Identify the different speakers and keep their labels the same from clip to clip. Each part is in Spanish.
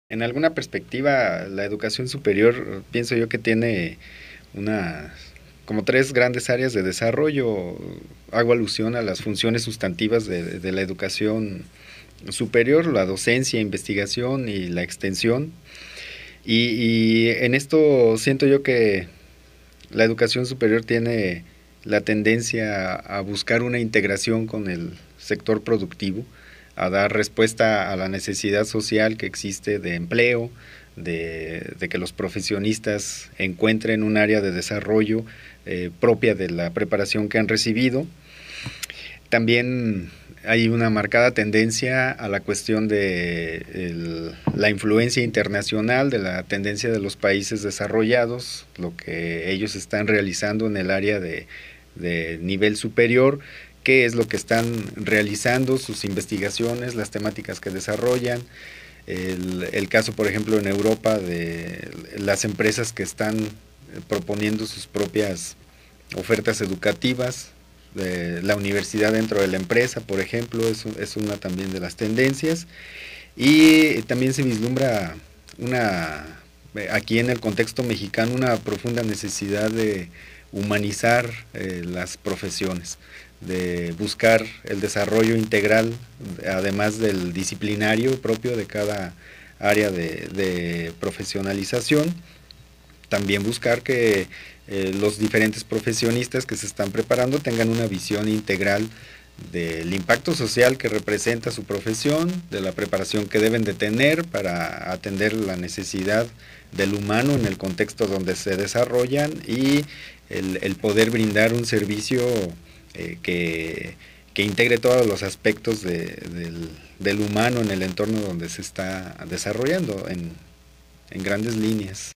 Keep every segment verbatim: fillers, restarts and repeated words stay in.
Speaker 1: En alguna perspectiva, la educación superior, pienso yo que tiene una, como tres grandes áreas de desarrollo. Hago alusión a las funciones sustantivas de, de la educación superior, la docencia, investigación y la extensión. Y, y en esto siento yo que la educación superior tiene la tendencia a buscar una integración con el sector productivo, a dar respuesta a la necesidad social que existe de empleo, de, de que los profesionistas encuentren un área de desarrollo eh, propia de la preparación que han recibido. También hay una marcada tendencia a la cuestión de el, la influencia internacional, de la tendencia de los países desarrollados, lo que ellos están realizando en el área de, de nivel superior, qué es lo que están realizando, sus investigaciones, las temáticas que desarrollan. El, el caso, por ejemplo, en Europa de las empresas que están proponiendo sus propias ofertas educativas, de la universidad dentro de la empresa, por ejemplo, es, es una también de las tendencias. Y también se vislumbra una, aquí en el contexto mexicano, una profunda necesidad de humanizar eh, las profesiones, de buscar el desarrollo integral, además del disciplinario propio de cada área de, de profesionalización. También buscar que eh, los diferentes profesionistas que se están preparando tengan una visión integral del impacto social que representa su profesión, de la preparación que deben de tener para atender la necesidad del humano en el contexto donde se desarrollan y el, el poder brindar un servicio eh, que, que integre todos los aspectos de, del, del humano en el entorno donde se está desarrollando en, en grandes líneas.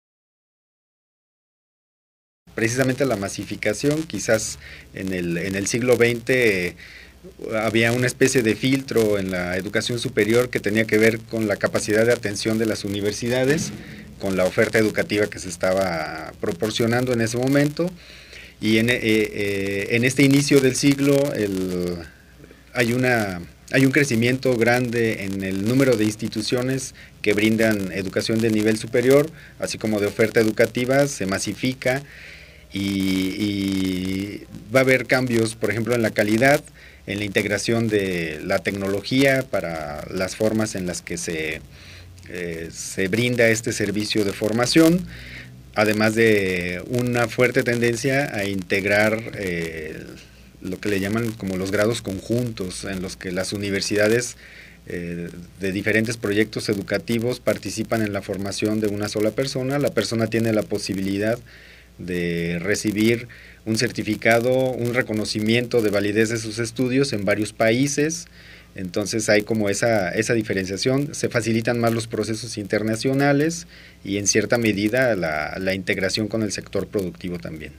Speaker 1: Precisamente la masificación, quizás en el, en el siglo veinte eh, había una especie de filtro en la educación superior que tenía que ver con la capacidad de atención de las universidades, con la oferta educativa que se estaba proporcionando en ese momento. Y en, eh, eh, en este inicio del siglo el, hay, una, hay un crecimiento grande en el número de instituciones que brindan educación de nivel superior, así como de oferta educativa, se masifica. Y, y va a haber cambios, por ejemplo, en la calidad, en la integración de la tecnología para las formas en las que se, eh, se brinda este servicio de formación, además de una fuerte tendencia a integrar eh, lo que le llaman como los grados conjuntos, en los que las universidades eh, de diferentes proyectos educativos participan en la formación de una sola persona. La persona tiene la posibilidad de recibir un certificado, un reconocimiento de validez de sus estudios en varios países. Entonces hay como esa, esa diferenciación, se facilitan más los procesos internacionales y en cierta medida la, la integración con el sector productivo también.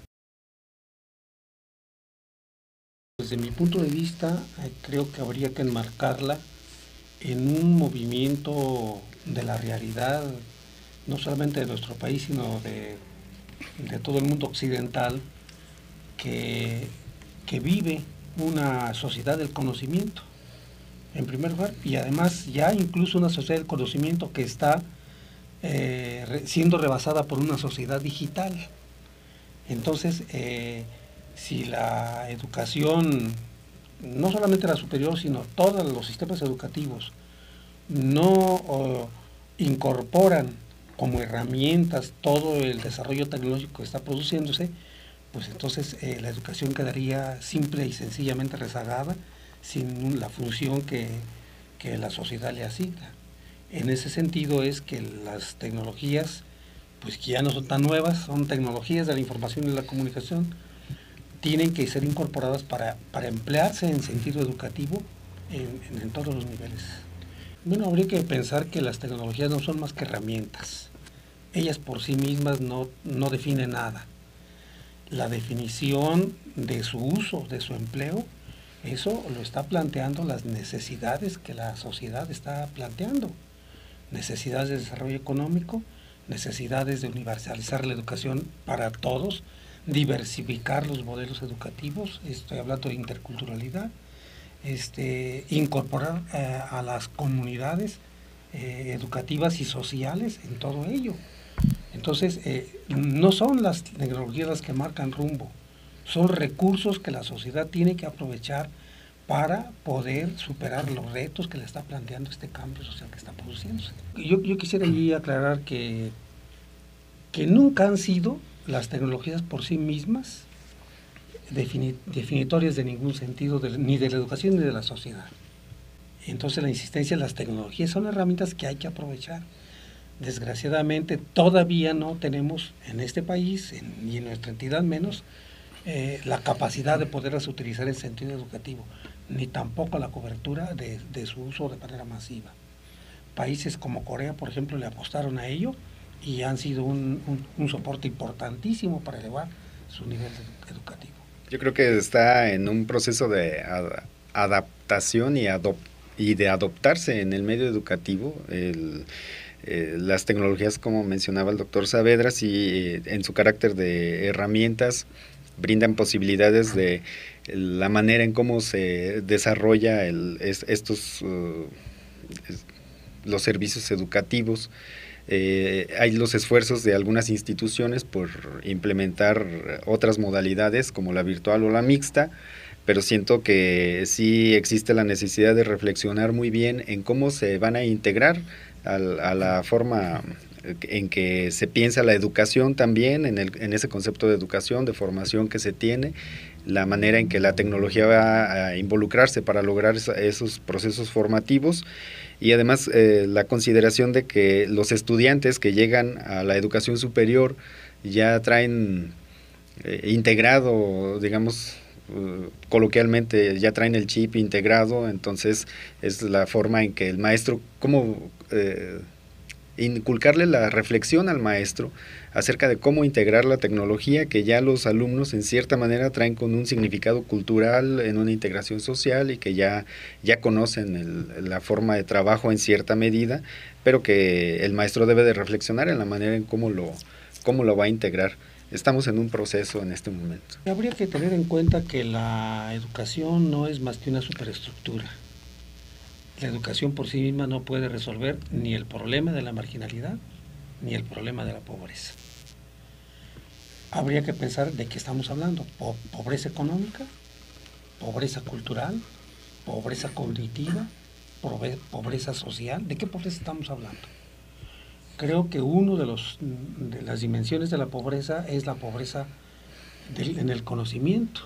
Speaker 2: Desde mi punto de vista, eh, creo que habría que enmarcarla en un movimiento de la realidad, no solamente de nuestro país, sino de, de todo el mundo occidental, que, que vive una sociedad del conocimiento, en primer lugar, y además ya incluso una sociedad del conocimiento que está eh, re, siendo rebasada por una sociedad digital. Entonces, eh, si la educación, no solamente la superior, sino todos los sistemas educativos, no oh, incorporan como herramientas todo el desarrollo tecnológico que está produciéndose, pues entonces eh, la educación quedaría simple y sencillamente rezagada, sin la función que, que la sociedad le asigna. En ese sentido es que las tecnologías, pues que ya no son tan nuevas, son tecnologías de la información y la comunicación, tienen que ser incorporadas para, para emplearse en sentido educativo en, en, en todos los niveles. Bueno, habría que pensar que las tecnologías no son más que herramientas. Ellas por sí mismas no, no definen nada. La definición de su uso, de su empleo, eso lo está planteando las necesidades que la sociedad está planteando. Necesidades de desarrollo económico, necesidades de universalizar la educación para todos, diversificar los modelos educativos, estoy hablando de interculturalidad, este, incorporar eh, a las comunidades eh, educativas y sociales en todo ello. Entonces, eh, no son las tecnologías las que marcan rumbo, son recursos que la sociedad tiene que aprovechar para poder superar los retos que le está planteando este cambio social que está produciéndose. Yo, yo quisiera allí aclarar que, que nunca han sido las tecnologías por sí mismas defini, definitorias de ningún sentido, de, ni de la educación ni de la sociedad. Entonces la insistencia en las tecnologías son herramientas que hay que aprovechar. Desgraciadamente todavía no tenemos en este país, en, y en nuestra entidad menos, eh, la capacidad de poderlas utilizar en sentido educativo, ni tampoco la cobertura de, de su uso de manera masiva. Países como Corea, por ejemplo, le apostaron a ello y han sido un, un, un soporte importantísimo para elevar su nivel educativo.
Speaker 1: Yo creo que está en un proceso de ad adaptación y, adop y de adoptarse en el medio educativo. El, eh, las tecnologías, como mencionaba el doctor Saavedra, sí, eh, en su carácter de herramientas, brindan posibilidades de la manera en cómo se desarrolla el, es, estos uh, es, los servicios educativos. Eh, hay los esfuerzos de algunas instituciones por implementar otras modalidades como la virtual o la mixta, pero siento que sí existe la necesidad de reflexionar muy bien en cómo se van a integrar a, a la forma en que se piensa la educación también, en, el, en ese concepto de educación, de formación que se tiene, la manera en que la tecnología va a involucrarse para lograr esa, esos procesos formativos, y además eh, la consideración de que los estudiantes que llegan a la educación superior ya traen eh, integrado, digamos, uh, coloquialmente, ya traen el chip integrado, entonces es la forma en que el maestro, cómo eh, inculcarle la reflexión al maestro acerca de cómo integrar la tecnología que ya los alumnos en cierta manera traen con un significado cultural en una integración social y que ya, ya conocen el, la forma de trabajo en cierta medida, pero que el maestro debe de reflexionar en la manera en cómo lo, cómo lo va a integrar. Estamos en un proceso en este momento.
Speaker 2: Habría que tener en cuenta que la educación no es más que una superestructura. La educación por sí misma no puede resolver ni el problema de la marginalidad ni el problema de la pobreza. Habría que pensar de qué estamos hablando: po pobreza económica, pobreza cultural, pobreza cognitiva, pobreza social. ¿De qué pobreza estamos hablando? Creo que uno de los de las dimensiones de la pobreza es la pobreza del, en el conocimiento.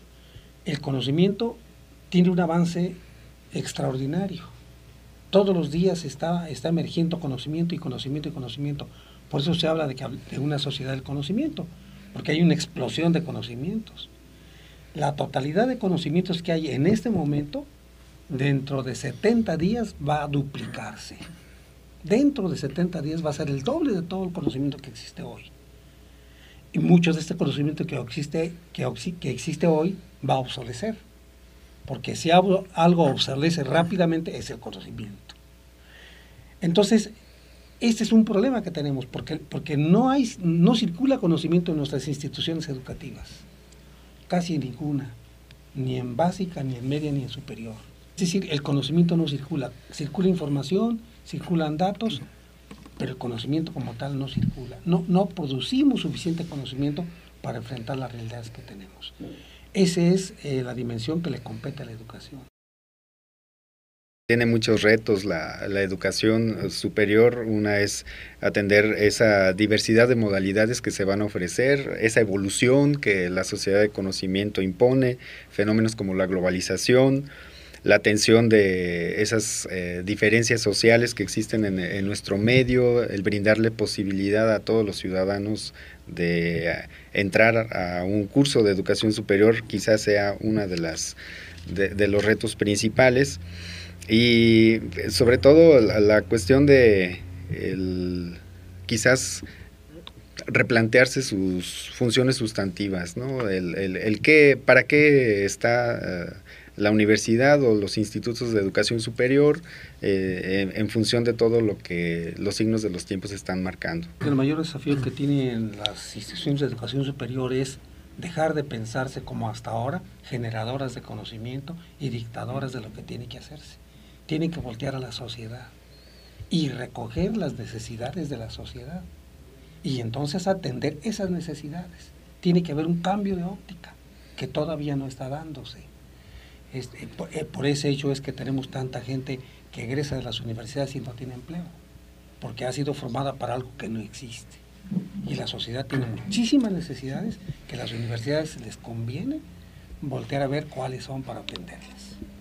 Speaker 2: El conocimiento tiene un avance extraordinario. Todos los días está, está emergiendo conocimiento y conocimiento y conocimiento. Por eso se habla de, que, de una sociedad del conocimiento, porque hay una explosión de conocimientos. La totalidad de conocimientos que hay en este momento, dentro de setenta días va a duplicarse. Dentro de setenta días va a ser el doble de todo el conocimiento que existe hoy. Y mucho de este conocimiento que existe, que, que existe hoy va a obsolecer. Porque si algo obsolece rápidamente es el conocimiento. Entonces, este es un problema que tenemos, porque, porque no, hay, no circula conocimiento en nuestras instituciones educativas, casi ninguna, ni en básica, ni en media, ni en superior. Es decir, el conocimiento no circula, circula información, circulan datos, pero el conocimiento como tal no circula. No, no producimos suficiente conocimiento para enfrentar las realidades que tenemos. Esa es eh, la dimensión que le compete a la educación.
Speaker 1: Tiene muchos retos la, la educación superior. Una es atender esa diversidad de modalidades que se van a ofrecer, esa evolución que la sociedad de conocimiento impone, fenómenos como la globalización, la atención de esas eh, diferencias sociales que existen en, en nuestro medio, el brindarle posibilidad a todos los ciudadanos de uh, entrar a un curso de educación superior, quizás sea una de las de, de los retos principales, y sobre todo la, la cuestión de el, quizás replantearse sus funciones sustantivas, ¿no? El, el, el qué, para qué está uh, la universidad o los institutos de educación superior eh, en, en función de todo lo que los signos de los tiempos están marcando.
Speaker 2: El mayor desafío que tienen las instituciones de educación superior es dejar de pensarse como hasta ahora generadoras de conocimiento y dictadoras de lo que tiene que hacerse. Tienen que voltear a la sociedad y recoger las necesidades de la sociedad y entonces atender esas necesidades. Tiene que haber un cambio de óptica que todavía no está dándose. Este, por, por ese hecho es que tenemos tanta gente que egresa de las universidades y no tiene empleo, porque ha sido formada para algo que no existe. Y la sociedad tiene muchísimas necesidades que las universidades les conviene voltear a ver cuáles son para atenderlas.